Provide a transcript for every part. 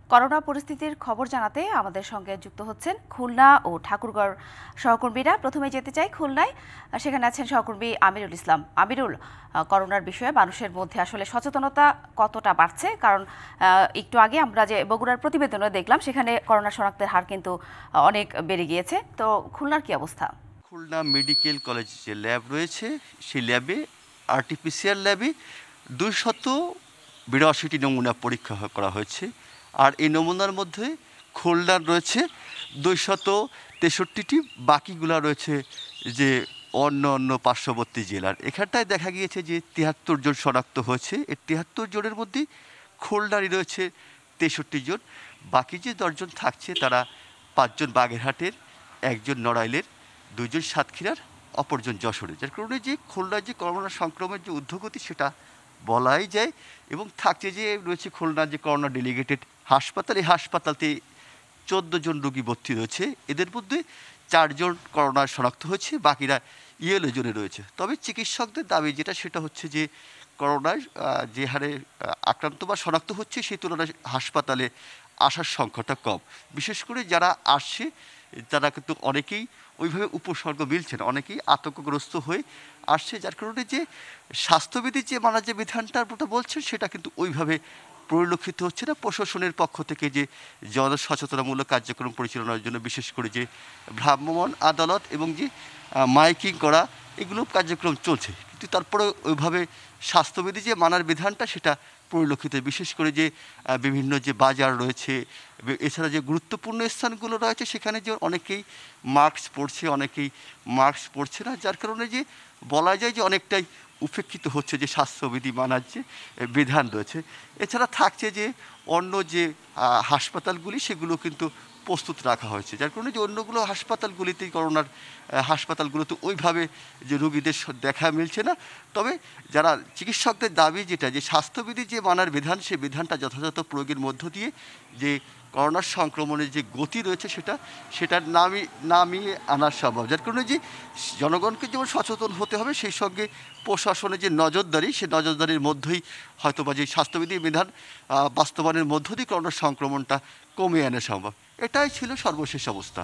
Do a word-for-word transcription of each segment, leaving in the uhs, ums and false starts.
Corona পরিস্থিতির খবর জানাতে আমাদের সঙ্গে যুক্ত হচ্ছেন খুলনা ও ঠাকুরগাঁও সহকর্মীরা। প্রথমে যেতে চাই খুলনায়, সেখানে আছেন সহকর্মী আমিরুল ইসলাম। আমিরুল, করোনার বিষয়ে মানুষের মধ্যে আসলে সচেতনতা কতটা বাড়ছে? কারণ একটু আগে আমরা যে বগুড়ার প্রতিবেদনে দেখলাম সেখানে করোনা শনাক্তের হার কিন্তু অনেক বেড়ে গিয়েছে। তো খুলনার কি অবস্থা? খুলনা মেডিকেল কলেজ যে ল্যাব রয়েছে সেই ল্যাবে আরটিপিসিআর ল্যাবে দুইশত বিরাশিটি নমুনা পরীক্ষা করা হয়েছে। আর এই নমুনার মধ্যে খুলনার রয়েছে দুইশত তেষট্টিটি, বাকিগুলা রয়েছে যে অন্য অন্য পার্শ্ববর্তী জেলার। এখানটায় দেখা গিয়েছে যে তিয়াত্তর জন শনাক্ত হয়েছে। এই তিয়াত্তর জনের মধ্যে খুলনারই রয়েছে তেষট্টি জন। বাকি যে দশজন থাকছে তারা পাঁচজন বাগেরহাটের, একজন নড়াইলের, দুইজন সাতক্ষীরার, অপরজন যশোরে। যার কারণে যে খুলনার যে করোনা সংক্রমণের যে ঊর্ধ্বগতি সেটা বলাই যায়। এবং থাকছে যে রয়েছে খুলনার যে করোনা ডেলিগেটেড হাসপাতাল, এই হাসপাতালতে চোদ্দো জন রোগী ভর্তি রয়েছে। এদের মধ্যে চারজন করোনা শনাক্ত হয়েছে, বাকিরা ইয়েলো জোনে রয়েছে। তবে চিকিৎসকদের দাবি যেটা সেটা হচ্ছে যে করোনায় যে হারে আক্রান্ত বা শনাক্ত হচ্ছে সেই তুলনায় হাসপাতালে আসার সংখ্যাটা কম। বিশেষ করে যারা আসছে তারা কিন্তু অনেকেই ওইভাবে উপসর্গ মিলছে না, অনেকেই আতঙ্কগ্রস্ত হয়ে আসছে। যার কারণে যে স্বাস্থ্যবিধি যে মানা যে বিধানটার কথা বলছেন সেটা কিন্তু ওইভাবে পরিলক্ষিত হচ্ছে না। প্রশাসনের পক্ষ থেকে যে জনসচেতনামূলক কার্যক্রম পরিচালনার জন্য বিশেষ করে যে ভ্রাম্যমাণ আদালত এবং যে মাইকিং করা এগুলো কার্যক্রম চলছে, কিন্তু তারপরে ওইভাবে স্বাস্থ্যবিধি যে মানার বিধানটা সেটা পরিলক্ষিত। বিশেষ করে যে বিভিন্ন যে বাজার রয়েছে, এছাড়া যে গুরুত্বপূর্ণ স্থানগুলো রয়েছে সেখানে যে অনেকেই মাস্ক পরছে, অনেকেই মাস্ক পরছে না। যার কারণে যে বলা যায় যে অনেকটাই উপেক্ষিত হচ্ছে যে স্বাস্থ্যবিধি মানার যে বিধান রয়েছে। এছাড়া থাকছে যে অন্য যে হাসপাতালগুলি সেগুলো কিন্তু প্রস্তুত রাখা হয়েছে। যার কারণে যে অন্যগুলো হাসপাতালগুলিতেই করোনার হাসপাতালগুলোতে ওইভাবে যে রোগীদের দেখা মিলছে না। তবে যারা চিকিৎসকদের দাবি যেটা যে স্বাস্থ্যবিধি যে মানার বিধান, সেই বিধানটা যথাযথ প্রয়োগের মধ্য দিয়ে যে করোনার সংক্রমণের যে গতি রয়েছে সেটা সেটার নামি নামিয়ে আনা সম্ভব। যার কারণে যে জনগণকে যেমন সচেতন হতে হবে, সেই সঙ্গে প্রশাসনের যে নজরদারি, সেই নজরদারির মধ্যেই হয়তো বা যে স্বাস্থ্যবিধি বিধান বাস্তবায়নের মধ্য দিয়ে করোনার সংক্রমণটা কমিয়ে আনা সম্ভব। এটাই ছিল সর্বশেষ অবস্থা।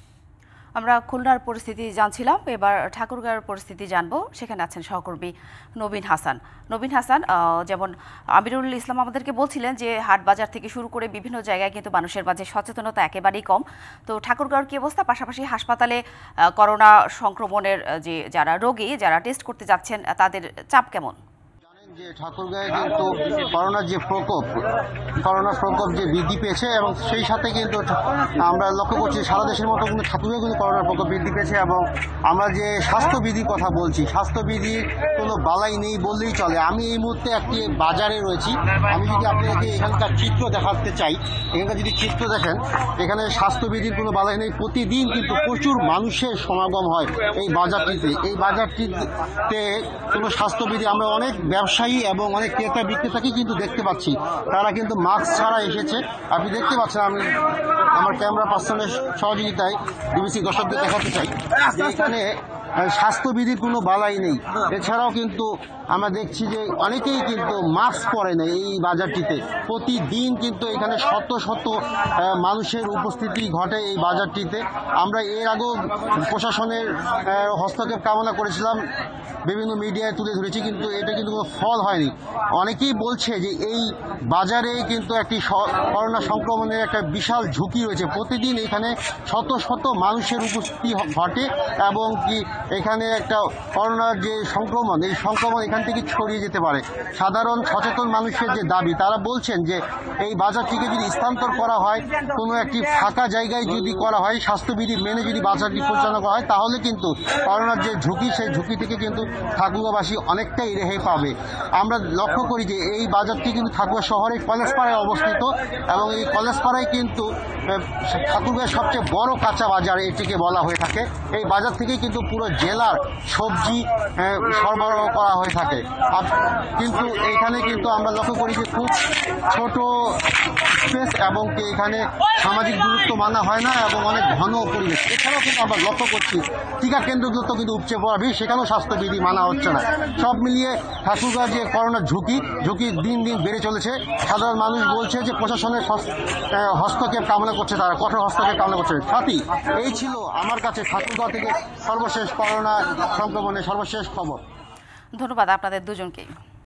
আমরা খুলনার পরিস্থিতি জানছিলাম, এবার ঠাকুরগাঁওয়ের পরিস্থিতি জানবো। সেখানে আছেন সহকর্মী নবীন হাসান। নবীন হাসান, যেমন আমিরুল ইসলাম আমাদেরকে বলছিলেন যে হাট বাজার থেকে শুরু করে বিভিন্ন জায়গায় কিন্তু মানুষের মাঝে সচেতনতা একেবারেই কম। তো ঠাকুরগাঁওয়ের কি অবস্থা? পাশাপাশি হাসপাতালে করোনা সংক্রমণের যে যারা রোগী, যারা টেস্ট করতে যাচ্ছেন তাদের চাপ কেমন? যে ঠাকুরগাঁয়ে কিন্তু করোনার যে প্রকোপ করোনার প্রকোপ যে বৃদ্ধি পেয়েছে এবং সেই সাথে কিন্তু আমরা লক্ষ্য করছি সারা দেশের মতো কিন্তু ঠাকুরগাঁয়ে কিন্তু করোনার প্রকোপ বৃদ্ধি পেয়েছে। এবং আমরা যে স্বাস্থ্যবিধির কথা বলছি, স্বাস্থ্যবিধির কোনো বালাই নেই বললেই চলে। আমি এই মুহূর্তে একটি বাজারে রয়েছি। আমি যদি আপনাদেরকে এখানকার চিত্র দেখাতে চাই, এখানকার যদি চিত্র দেখেন, এখানে স্বাস্থ্যবিধির কোনো বালাই নেই। প্রতিদিন কিন্তু প্রচুর মানুষের সমাগম হয় এই বাজারটিতে। এই বাজারটিতে কোনো স্বাস্থ্যবিধি, আমরা অনেক ব্যবসা এবং অনেক ক্রেতা বিক্রেতাকে কিন্তু দেখতে পাচ্ছি তারা কিন্তু মাস্ক ছাড়া এসেছে। আপনি দেখতে পাচ্ছেন, আমি আমার ক্যামেরা পার্সনের সহযোগিতায় ডিবিসি দর্শকদের দেখাতে চাই যে এখানে স্বাস্থ্যবিধির কোনো বালাই নেই। এছাড়াও কিন্তু আমরা দেখছি যে অনেকেই কিন্তু মাস্ক পরে না এই বাজারটিতে। প্রতিদিন কিন্তু এখানে শত শত মানুষের উপস্থিতি ঘটে এই বাজারটিতে। আমরা এর আগেও প্রশাসনের হস্তক্ষেপ কামনা করেছিলাম, বিভিন্ন মিডিয়ায় তুলে ধরেছি, কিন্তু এটা কিন্তু কোনো ফল হয়নি। অনেকেই বলছে যে এই বাজারে কিন্তু একটি করোনা সংক্রমণের একটা বিশাল ঝুঁকি রয়েছে। প্রতিদিন এখানে শত শত মানুষের উপস্থিতি ঘটে এবং কি এখানে একটা করোনার যে সংক্রমণ, এই সংক্রমণ এখান থেকে ছড়িয়ে যেতে পারে। সাধারণ সচেতন মানুষের যে দাবি, তারা বলছেন যে এই বাজারটিকে যদি স্থানান্তর করা হয়, কোনো একটি ফাঁকা জায়গায় যদি করা হয়, স্বাস্থ্যবিধি মেনে যদি বাজারটি পরিচালনা করা হয়, তাহলে কিন্তু করোনার যে ঝুঁকি, সেই ঝুঁকি থেকে কিন্তু ঠাকুরগাঁওবাসী অনেকটাই রেহাই পাবে। আমরা লক্ষ্য করি যে এই বাজারটি কিন্তু ঠাকুরগাঁও শহরের কলেজপাড়ায় অবস্থিত এবং এই কলেজপাড়ায় কিন্তু ঠাকুরগাঁওয়ের সবচেয়ে বড় কাঁচা বাজার এটিকে বলা হয়ে থাকে। এই বাজার থেকেই কিন্তু পুরো জেলার সবজি সরবরাহ করা হয়ে থাকে। কিন্তু এখানে কিন্তু আমরা লক্ষ্য করি যে খুব ছোট স্পেস এবং কি এখানে সামাজিক দূরত্ব মানা হয় না এবং অনেক ঘন পরিবেশ। এছাড়াও কিন্তু আমরা লক্ষ্য করছি টিকা কেন্দ্রগুলো তো কিন্তু উপচে পড়া ভিড়, সেখানেও স্বাস্থ্যবিধি মানা হচ্ছে না। সব মিলিয়ে ঠাকুরগাঁও যে করোনার ঝুঁকি ঝুঁকি দিন দিন বেড়ে চলেছে। সাধারণ মানুষ বলছে যে প্রশাসনের হস্তক্ষেপ কামনা করছে, তারা কঠোর হস্তক্ষেপ কামনা করছে। সাথী, এই ছিল আমার কাছে ঠাকুরগাঁও থেকে সর্বশেষ করোনা সংক্রমণের সর্বশেষ খবর। ধন্যবাদ আপনাদের দুজনকে।